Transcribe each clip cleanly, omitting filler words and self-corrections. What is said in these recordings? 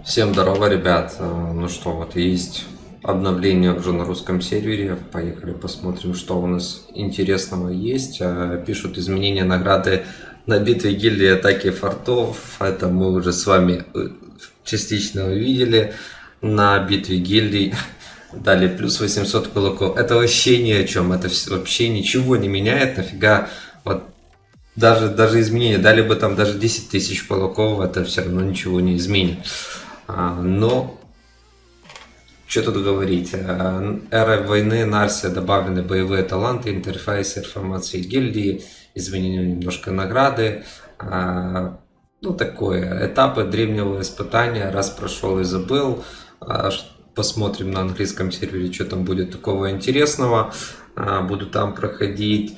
Всем здорово, ребят. Ну что, вот есть обновление уже на русском сервере. Поехали посмотрим, что у нас интересного есть. Пишут изменения награды на битве гильдии атаки фортов. Это мы уже с вами частично увидели. На битве гильдий дали плюс 800 кулаков. Это вообще ни о чем. Это вообще ничего не меняет. Нафига вот даже изменения, дали бы там даже 10 тысяч кулаков, это все равно ничего не изменит. Но что тут говорить? Эра войны, Нарсия, добавлены боевые таланты, интерфейс информации гильдии, изменены немножко награды. Ну, такое. Этапы древнего испытания. Раз прошел и забыл. Посмотрим на английском сервере, что там будет такого интересного. Буду там проходить.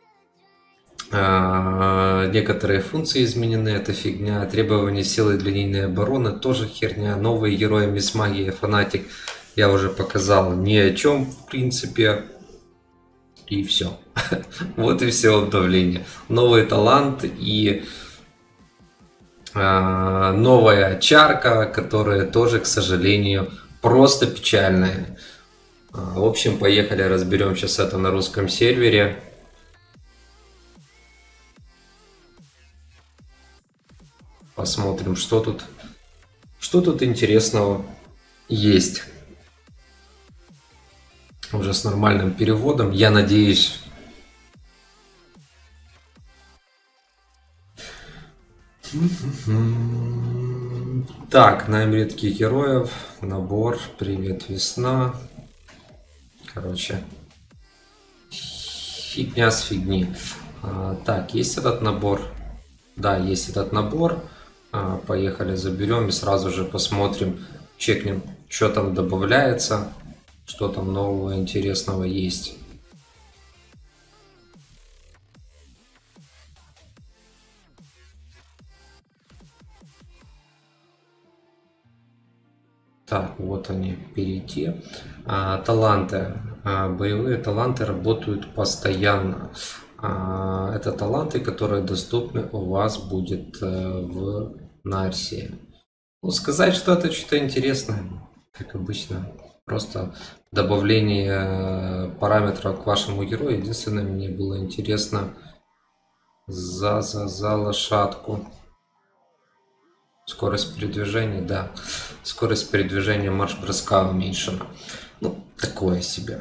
Некоторые функции изменены, это фигня. Требования силы для линейной обороны тоже херня. Новые герои Мисс Магия, Фанатик я уже показал ни о чем в принципе. И все. Вот и все обновления. Новый талант и новая чарка, которая тоже, к сожалению, просто печальная. В общем, поехали разберем сейчас это на русском сервере. Посмотрим, что тут интересного есть. Уже с нормальным переводом, я надеюсь. Так, найм редких героев, набор, привет, весна. Короче, фигня с фигни. Так, есть этот набор? Да, есть этот набор. Поехали, заберем и сразу же посмотрим, чекнем, что там добавляется, что там нового интересного есть. Так, вот они, перейти. Таланты. Боевые таланты работают постоянно. Это таланты, которые доступны у вас будет в Нарсии. Ну, сказать, что это что-то интересное, как обычно. Просто добавление параметров к вашему герою. Единственное, мне было интересно за лошадку. Скорость передвижения, да. Скорость передвижения марш-броска уменьшена. Ну, такое себе.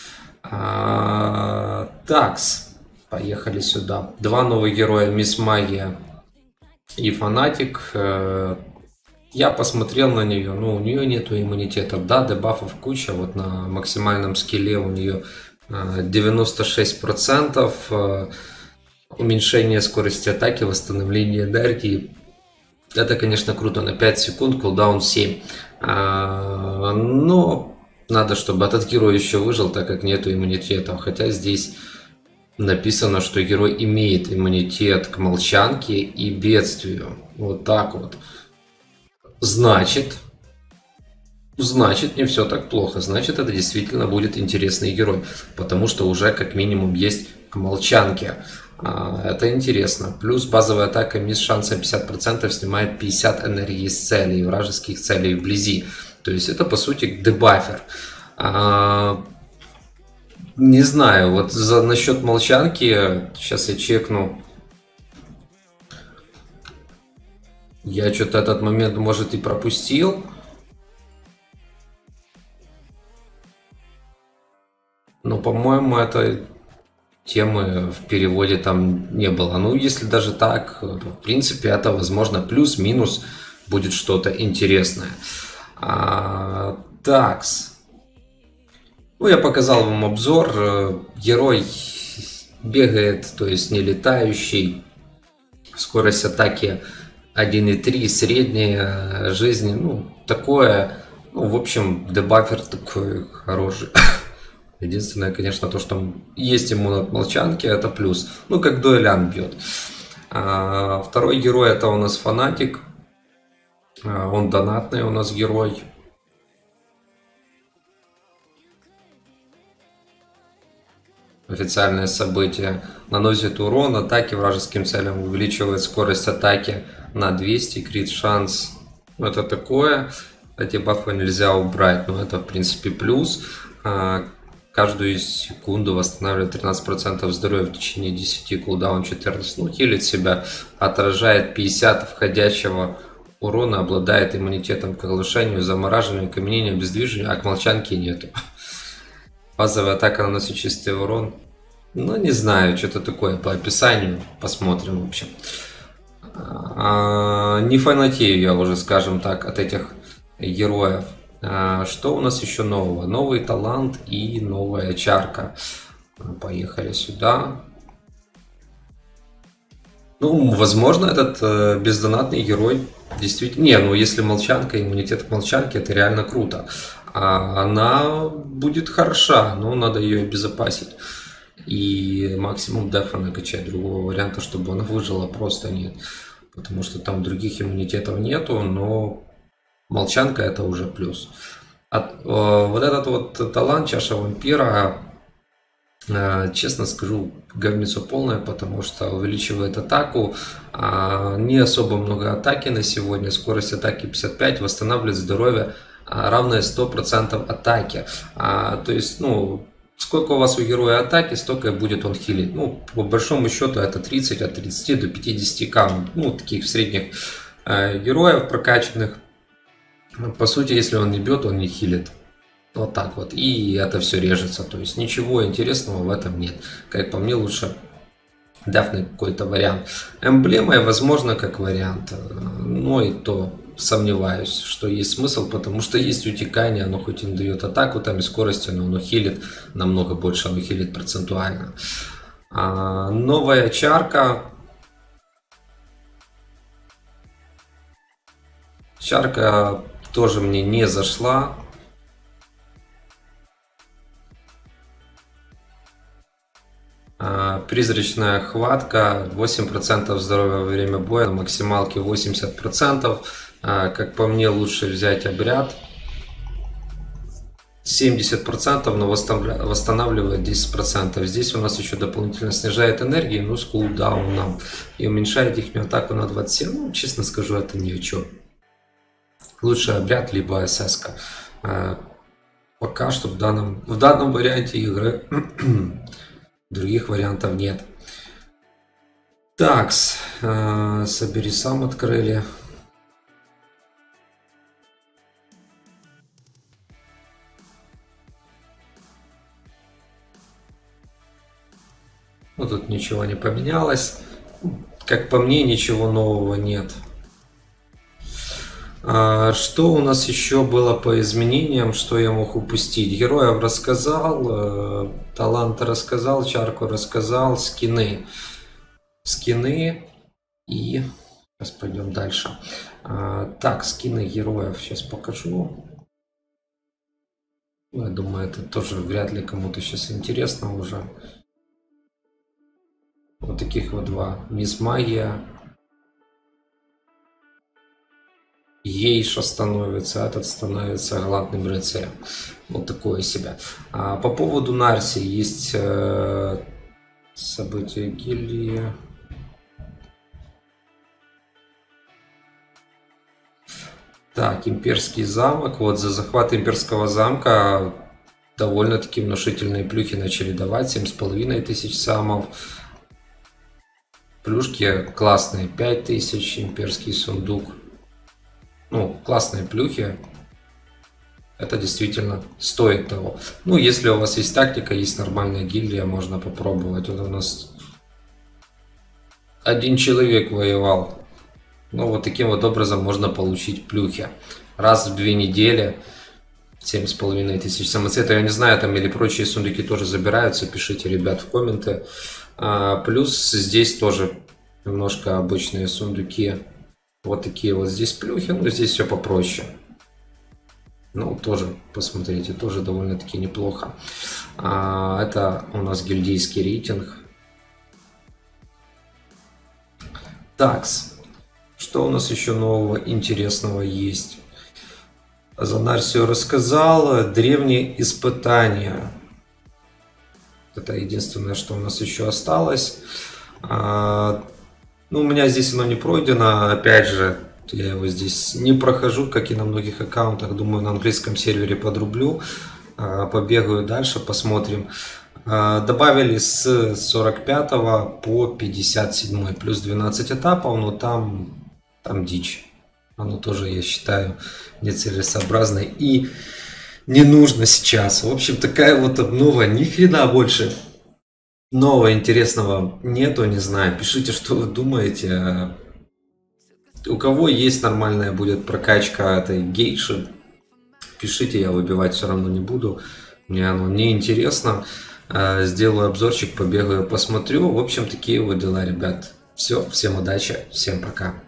Такс. Поехали сюда. Два новых героя, Мисс Магия и Фанатик. Я посмотрел на нее, но у нее нету иммунитетов, да, дебафов куча. Вот на максимальном скилле у нее 96%. Уменьшение скорости атаки, восстановление энергии. Это, конечно, круто, на 5 секунд, кулдаун 7. Но надо, чтобы этот герой еще выжил, так как нету иммунитета. Хотя здесь написано, что герой имеет иммунитет к молчанке и бедствию. Вот так вот. Значит, не все так плохо. Значит, это действительно будет интересный герой. Потому что уже как минимум есть к молчанке. Это интересно. Плюс базовая атака мисс шансом 50% снимает 50 энергии с целей, вражеских целей вблизи. То есть это по сути дебафер. Не знаю, вот насчет молчанки, сейчас я чекну. Я что-то этот момент, может, и пропустил. Но, по-моему, это темы в переводе там не было. Ну, если даже так, то, в принципе, это, возможно, плюс-минус будет что-то интересное. Такс. Ну, я показал вам обзор. Герой бегает, то есть не летающий. Скорость атаки 1,3, средняя жизни. Ну, такое. Ну, в общем, дебафер такой хороший. Единственное, конечно, то, что есть иммун от молчанки, это плюс. Ну, как дуэлян бьет. Второй герой это у нас Фанатик. Он донатный у нас герой. Официальное событие. Наносит урон атаки вражеским целям. Увеличивает скорость атаки на 200. Крит шанс Это такое. Эти бафы нельзя убрать, но это в принципе плюс. Каждую секунду восстанавливает 13% здоровья в течение 10, кулдаун 14. Ну, хилит себя, отражает 50 входящего урона, обладает иммунитетом к оглушению, замораживанию, каменению, обездвижению, а к молчанке нету. Базовая атака наносит чистый урон. Ну, не знаю, что-то такое по описанию. Посмотрим, в общем. Не фанатею я уже, скажем так, от этих героев. Что у нас еще нового? Новый талант и новая чарка. Поехали сюда. Ну, возможно, этот бездонатный герой действительно... Не, ну если молчанка, иммунитет к молчанке, это реально круто. Она будет хороша, но надо ее обезопасить. И максимум дефа накачать. Другого варианта, чтобы она выжила, просто нет. Потому что там других иммунитетов нету, но молчанка это уже плюс. Вот этот вот талант чаша вампира, честно скажу, говнецо полное, потому что увеличивает атаку. Не особо много атаки на сегодня. Скорость атаки 55, восстанавливает здоровье, равное 100% атаки. То есть, ну, сколько у вас у героя атаки, столько и будет он хилить. Ну, по большому счету это 30, от 30 до 50 к. Ну, таких средних героев прокачанных. По сути, если он не бьет, он не хилит. Вот так вот. И это все режется. То есть ничего интересного в этом нет. Как по мне, лучше дафнуть какой-то вариант. Эмблемой, возможно, как вариант. Но и то сомневаюсь, что есть смысл, потому что есть утекание. Оно хоть и не дает атаку там и скорости, но оно хилит намного больше. Оно хилит процентуально. Новая чарка. Чарка тоже мне не зашла. Призрачная хватка, 8% здоровья во время боя, на максималке 80%. Как по мне, лучше взять обряд. 70%, но восстанавливает 10%. Здесь у нас еще дополнительно снижает энергию, но с кулдауном. И уменьшает их атаку на 27. Ну, честно скажу, это ни о чем. Лучше обряд, либо СС-ка. Пока что в данном варианте игры других вариантов нет. Такс, собери сам открыли. Ну, тут ничего не поменялось. Как по мне, ничего нового нет. Что у нас еще было по изменениям, что я мог упустить? Героев рассказал, таланты рассказал, чарку рассказал, скины. Скины и... Сейчас пойдем дальше. Так, скины героев сейчас покажу. Я думаю, это тоже вряд ли кому-то сейчас интересно уже. Вот таких вот два. Мисс Магия. Ейша становится, этот становится галантным рыцарем. Вот такое себя. По поводу Нарси есть события гильдии. Так, имперский замок. Вот за захват имперского замка довольно-таки внушительные плюхи начали давать. 7500 самов. Плюшки классные. 5000, имперский сундук. Ну, классные плюхи. Это действительно стоит того. Ну, если у вас есть тактика, есть нормальная гильдия, можно попробовать. Вот у нас один человек воевал. Ну, вот таким вот образом можно получить плюхи. Раз в 2 недели. 7500 самоцветов. Я не знаю, там или прочие сундуки тоже забираются. Пишите, ребят, в комменты. Плюс здесь тоже немножко обычные сундуки. Вот такие вот здесь плюхи, но здесь все попроще. Ну, тоже, посмотрите, тоже довольно-таки неплохо. Это у нас гильдейский рейтинг. Такс. Что у нас еще нового интересного есть? За Нарсию рассказал. Древние испытания. Это единственное, что у нас еще осталось. Ну, у меня здесь оно не пройдено. Опять же, Я его здесь не прохожу, как и на многих аккаунтах. Думаю, на английском сервере подрублю. Побегаю дальше, посмотрим. Добавили с 45 по 57, плюс 12 этапов, но там дичь. Оно тоже, я считаю, нецелесообразно и не нужно сейчас. В общем, такая вот обнова, ни хрена больше нового интересного нету, не знаю. Пишите, что вы думаете. У кого есть нормальная будет прокачка этой гейши, пишите, я выбивать все равно не буду. Мне оно не интересно. Сделаю обзорчик, побегаю, посмотрю. В общем, такие вот дела, ребят. Все, всем удачи, всем пока.